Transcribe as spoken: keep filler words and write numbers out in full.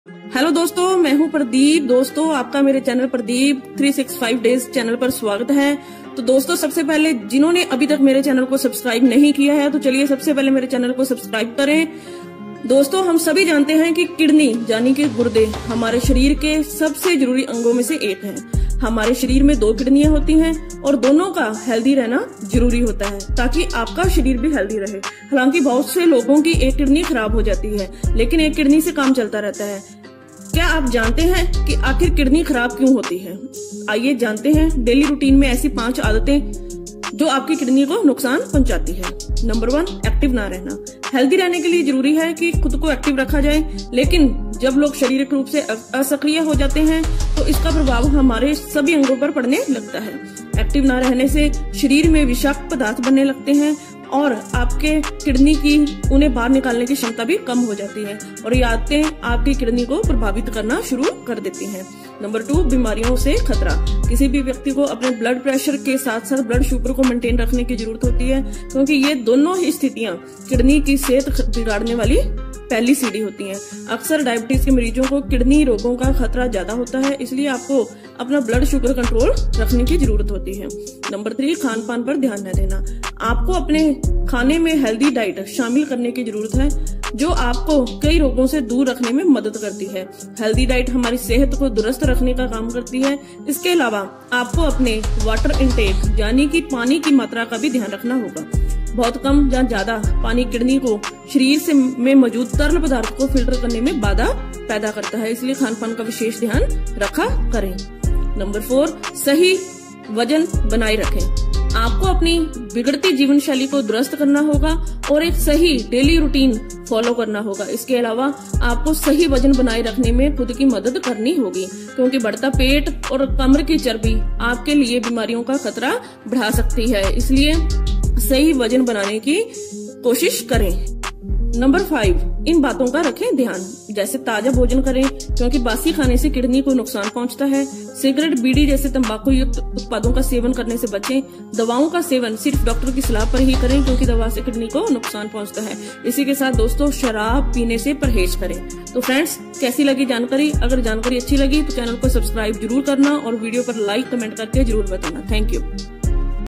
Hello दोस्तों, मैं हूं प्रदीप। दोस्तों, आपका मेरे channel Pradeep three sixty five days channel पर स्वागत है। तो दोस्तों, सबसे पहले जिन्होंने अभी तक मेरे चैनल को सब्सक्राइब नहीं किया है तो चलिए सबसे पहले मेरे चैनल को सब्सक्राइब करें। दोस्तों, हम सभी जानते हैं कि किडनी यानी कि गुर्दे हमारे शरीर के सबसे जरूरी अंगों में से एक है। हमारे शरीर में दो किडनियां होती हैं और दोनों का हेल्दी रहना जरूरी होता है ताकि आपका शरीर भी हेल्दी रहे। हालांकि बहुत से लोगों की एक किडनी खराब हो जाती है लेकिन एक किडनी से काम चलता रहता है। क्या आप जानते हैं कि आखिर किडनी खराब क्यों होती है? आइए जानते हैं डेली रूटीन में ऐसी पांच आदतें जो आपकी किडनी को नुकसान पहुंचाती है। नंबर वन, एक्टिव ना रहना। हेल्दी रहने के लिए जरूरी है कि खुद को एक्टिव रखा जाए, लेकिन जब लोग शारीरिक रूप से असक्रिय हो जाते हैं तो इसका प्रभाव हमारे सभी अंगों पर पड़ने लगता है। एक्टिव ना रहने से शरीर में विषाक्त पदार्थ बनने लगते हैं और आपके किडनी की उन्हें बाहर निकालने की क्षमता भी कम हो जाती है और ये आदतें आपकी किडनी को प्रभावित करना शुरू कर देती हैं। नंबर टू, बीमारियों से खतरा। किसी भी व्यक्ति को अपने ब्लड प्रेशर के साथ साथ ब्लड शुगर को मेंटेन रखने की जरूरत होती है, क्योंकि ये दोनों ही स्थितियां किडनी की सेहत बिगाड़ने वाली पहली सीढ़ी होती हैं। अक्सर डायबिटीज के मरीजों को किडनी रोगों का खतरा ज्यादा होता है, इसलिए आपको अपना ब्लड शुगर कंट्रोल रखने की जरूरत होती है। नंबर थ्री, खान पान पर ध्यान न देना। आपको अपने खाने में हेल्दी डाइट शामिल करने की जरूरत है जो आपको कई रोगों से दूर रखने में मदद करती है। हेल्दी डाइट हमारी सेहत को दुरुस्त रखने का काम करती है। इसके अलावा आपको अपने वाटर इनटेक यानी कि पानी की मात्रा का भी ध्यान रखना होगा। बहुत कम या ज्यादा पानी किडनी को शरीर से में मौजूद तरल पदार्थ को फिल्टर करने में बाधा पैदा करता है, इसलिए खान पान का विशेष ध्यान रखा करें। नंबर फोर, सही वजन बनाए रखें। आपको अपनी बिगड़ती जीवन शैली को दुरुस्त करना होगा और एक सही डेली रूटीन फॉलो करना होगा। इसके अलावा आपको सही वजन बनाए रखने में खुद की मदद करनी होगी, क्योंकि बढ़ता पेट और कमर की चर्बी आपके लिए बीमारियों का खतरा बढ़ा सकती है, इसलिए सही वजन बनाने की कोशिश करें। नंबर फाइव, इन बातों का रखें ध्यान, जैसे ताजा भोजन करें क्योंकि बासी खाने से किडनी को नुकसान पहुंचता है। सिगरेट, बीड़ी जैसे तंबाकू युक्त उत्पादों का सेवन करने से बचें। दवाओं का सेवन सिर्फ डॉक्टर की सलाह पर ही करें क्योंकि दवा से किडनी को नुकसान पहुंचता है। इसी के साथ दोस्तों, शराब पीने से परहेज करें। तो फ्रेंड्स, कैसी लगी जानकारी? अगर जानकारी अच्छी लगी तो चैनल को सब्सक्राइब जरूर करना और वीडियो पर लाइक कमेंट करके जरूर बताना। Thank you.